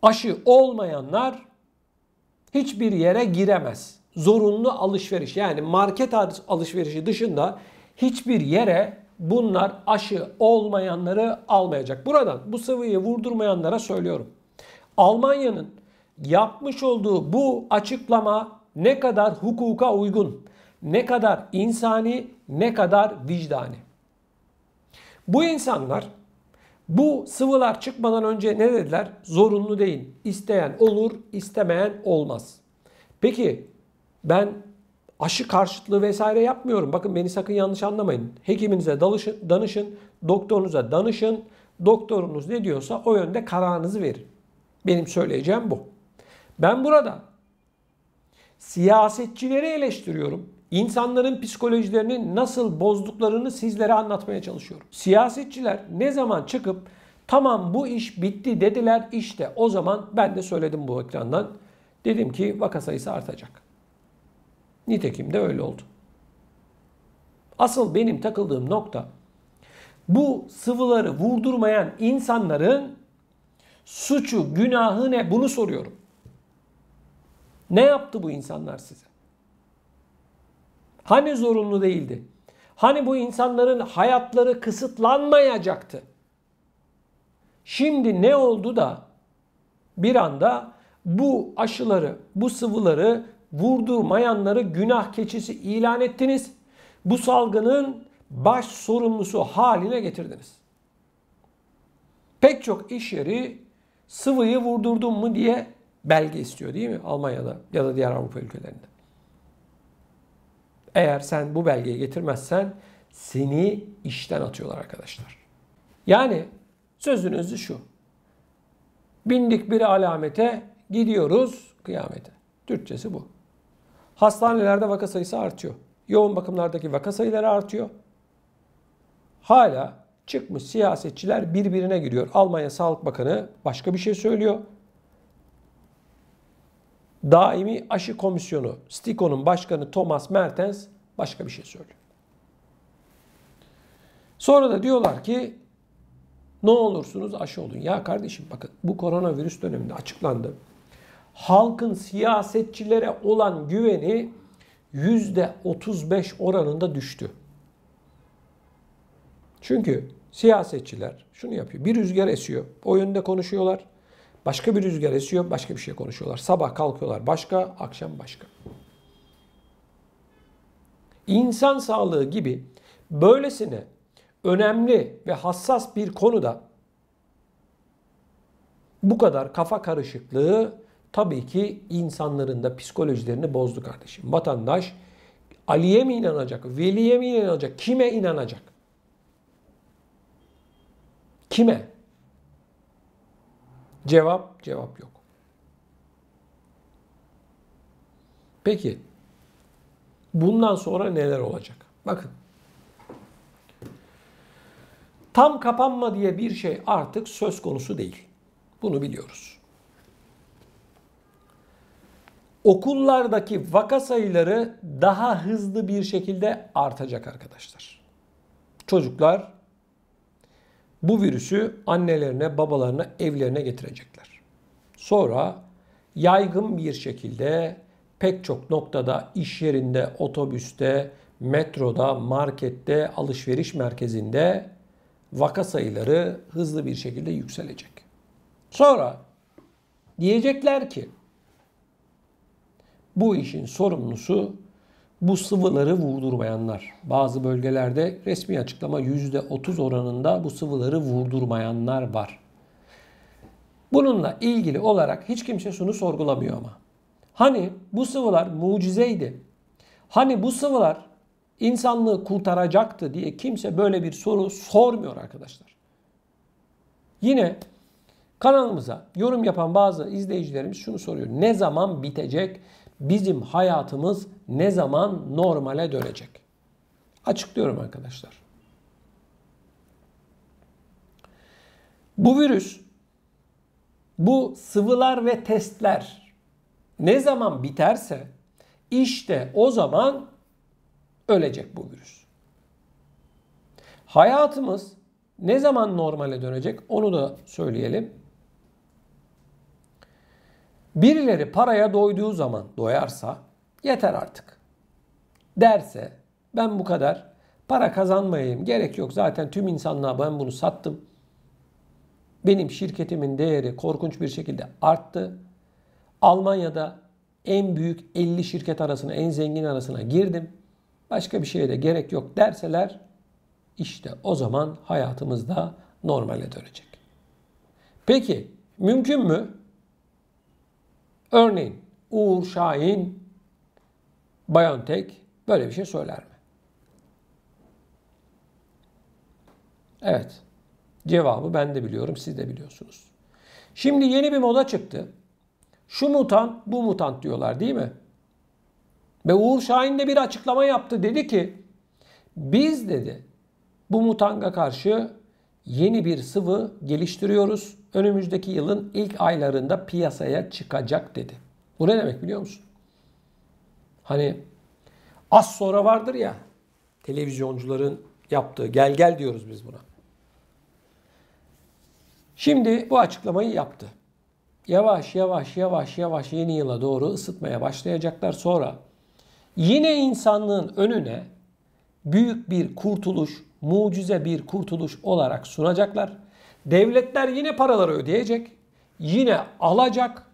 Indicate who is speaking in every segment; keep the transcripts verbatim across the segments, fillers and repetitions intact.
Speaker 1: Aşı olmayanlar hiçbir yere giremez. Zorunlu alışveriş, yani market alışverişi dışında hiçbir yere bunlar aşı olmayanları almayacak. Buradan bu sıvıyı vurdurmayanlara söylüyorum. Almanya'nın yapmış olduğu bu açıklama ne kadar hukuka uygun, ne kadar insani, ne kadar vicdani. Bu insanlar bu sıvılar çıkmadan önce ne dediler? Zorunlu değil. İsteyen olur, istemeyen olmaz. Peki ben aşı karşıtlığı vesaire yapmıyorum. Bakın beni sakın yanlış anlamayın. Hekiminize danışın, doktorunuza danışın. Doktorunuz ne diyorsa o yönde kararınızı verin. Benim söyleyeceğim bu. Ben burada siyasetçileri eleştiriyorum. İnsanların psikolojilerini nasıl bozduklarını sizlere anlatmaya çalışıyorum. Siyasetçiler ne zaman çıkıp tamam bu iş bitti dediler, işte o zaman ben de söyledim bu ekrandan. Dedim ki vaka sayısı artacak. Nitekim de öyle oldu. Asıl benim takıldığım nokta bu sıvıları vurdurmayan insanların suçu, günahı ne? Bunu soruyorum. Ne yaptı bu insanlar size? Hani zorunlu değildi? Hani bu insanların hayatları kısıtlanmayacaktı? Şimdi ne oldu da bir anda bu aşıları, bu sıvıları vurdurmayanları günah keçisi ilan ettiniz? Bu salgının baş sorumlusu haline getirdiniz. Pek çok iş yeri sıvıyı vurdurdun mu diye belge istiyor değil mi? Almanya'da ya da diğer Avrupa ülkelerinde. Eğer sen bu belgeyi getirmezsen seni işten atıyorlar arkadaşlar. Yani sözün özü şu. Bindik bir alamete, gidiyoruz kıyamete. Türkçesi bu. Hastanelerde vaka sayısı artıyor. Yoğun bakımlardaki vaka sayıları artıyor. Hala çıkmış siyasetçiler birbirine giriyor. Almanya Sağlık Bakanı başka bir şey söylüyor. Daimi Aşı Komisyonu, STIKO'nun başkanı Thomas Mertens başka bir şey söylüyor. Sonra da diyorlar ki ne olursunuz aşı olun. Ya kardeşim bakın bu koronavirüs döneminde açıklandı. Halkın siyasetçilere olan güveni yüzde otuz beş oranında düştü. Çünkü siyasetçiler şunu yapıyor. Bir rüzgar esiyor. O yönde konuşuyorlar. Başka bir rüzgar esiyor. Başka bir şey konuşuyorlar. Sabah kalkıyorlar başka, akşam başka. İnsan sağlığı gibi böylesine önemli ve hassas bir konuda bu kadar kafa karışıklığı tabii ki insanların da psikolojilerini bozdu kardeşim. Vatandaş Ali'ye mi inanacak, Veli'ye mi inanacak, kime inanacak? Kime? Cevap, cevap yok. Peki, bundan sonra neler olacak? Bakın, tam kapanma diye bir şey artık söz konusu değil. Bunu biliyoruz. Okullardaki vaka sayıları daha hızlı bir şekilde artacak arkadaşlar. Çocuklar bu virüsü annelerine, babalarına, evlerine getirecekler. Sonra yaygın bir şekilde pek çok noktada, iş yerinde, otobüste, metroda, markette, alışveriş merkezinde vaka sayıları hızlı bir şekilde yükselecek. Sonra diyecekler ki bu işin sorumlusu bu sıvıları vurdurmayanlar. Bazı bölgelerde resmi açıklama yüzde otuz oranında bu sıvıları vurdurmayanlar var. Bununla ilgili olarak hiç kimse şunu sorgulamıyor ama. Hani bu sıvılar mucizeydi? Hani bu sıvılar insanlığı kurtaracaktı diye kimse böyle bir soru sormuyor arkadaşlar. Yine kanalımıza yorum yapan bazı izleyicilerimiz şunu soruyor. Ne zaman bitecek? Bizim hayatımız ne zaman normale dönecek? Açıklıyorum arkadaşlar. Bu virüs, bu sıvılar ve testler ne zaman biterse işte o zaman ölecek bu virüs. Hayatımız ne zaman normale dönecek onu da söyleyelim. Birileri paraya doyduğu zaman doyarsa yeter artık derse, ben bu kadar para kazanmayayım, gerek yok, zaten tüm insanlığa ben bunu sattım. Benim şirketimin değeri korkunç bir şekilde arttı. Almanya'da en büyük elli şirket arasına, en zengin arasına girdim. Başka bir şeye de gerek yok derseler, işte o zaman hayatımızda normale dönecek. Peki mümkün mü? Örneğin Uğur Şahin, BioNTech böyle bir şey söyler mi? Evet. Cevabı ben de biliyorum, siz de biliyorsunuz. Şimdi yeni bir moda çıktı. Şu mutant, bu mutant diyorlar değil mi? Ve Uğur Şahin de bir açıklama yaptı. Dedi ki, biz dedi bu mutanta karşı yeni bir sıvı geliştiriyoruz. Önümüzdeki yılın ilk aylarında piyasaya çıkacak dedi. Bu ne demek biliyor musun? Hani az sonra vardır ya televizyoncuların yaptığı, gel gel diyoruz biz buna. Şimdi bu açıklamayı yaptı. Yavaş yavaş yavaş yavaş yeni yıla doğru ısıtmaya başlayacaklar. Sonra yine insanlığın önüne büyük bir kurtuluş, mucize bir kurtuluş olarak sunacaklar. Devletler yine paraları ödeyecek. Yine alacak.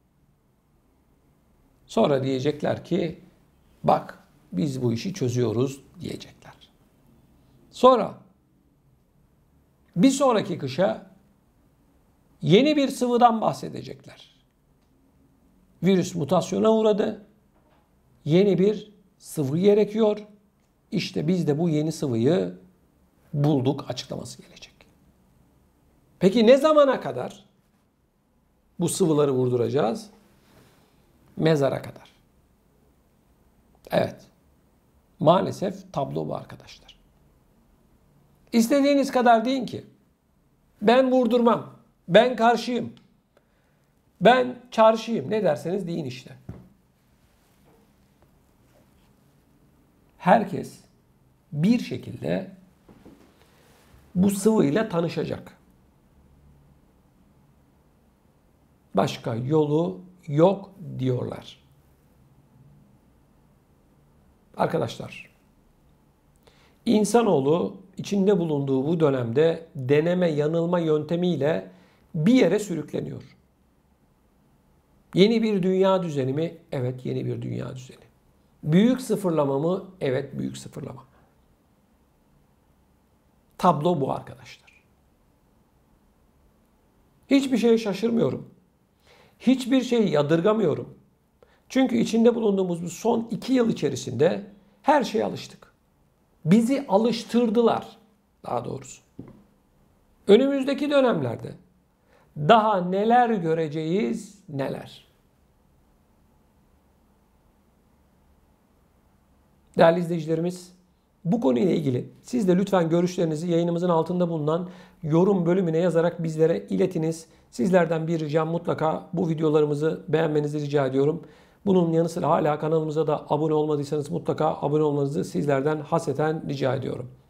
Speaker 1: Sonra diyecekler ki bak biz bu işi çözüyoruz diyecekler. Sonra bir sonraki kışa yeni bir sıvıdan bahsedecekler. Virüs mutasyona uğradı. Yeni bir sıvı gerekiyor. İşte biz de bu yeni sıvıyı bulduk açıklaması gelecek. Peki ne zamana kadar bu sıvıları vurduracağız? Mezara kadar. Evet. Maalesef tablo bu arkadaşlar. İstediğiniz kadar deyin ki ben vurdurmam, ben karşıyım, ben çarşıyım, ne derseniz deyin işte. Herkes bir şekilde bu sıvıyla tanışacak. Başka yolu yok diyorlar. Arkadaşlar, insanoğlu içinde bulunduğu bu dönemde deneme yanılma yöntemiyle bir yere sürükleniyor. Yeni bir dünya düzeni mi? Evet, yeni bir dünya düzeni. Büyük sıfırlama mı? Evet, büyük sıfırlama. Tablo bu arkadaşlar. Hiçbir şeye şaşırmıyorum. Hiçbir şeyi yadırgamıyorum. Çünkü içinde bulunduğumuz bu son iki yıl içerisinde her şeye alıştık. Bizi alıştırdılar daha doğrusu. Önümüzdeki dönemlerde daha neler göreceğiz, neler. Değerli izleyicilerimiz, bu konuyla ilgili siz de lütfen görüşlerinizi yayınımızın altında bulunan yorum bölümüne yazarak bizlere iletiniz. Sizlerden bir ricam, mutlaka bu videolarımızı beğenmenizi rica ediyorum. Bunun yanı sıra hala kanalımıza da abone olmadıysanız mutlaka abone olmanızı sizlerden hasreten rica ediyorum.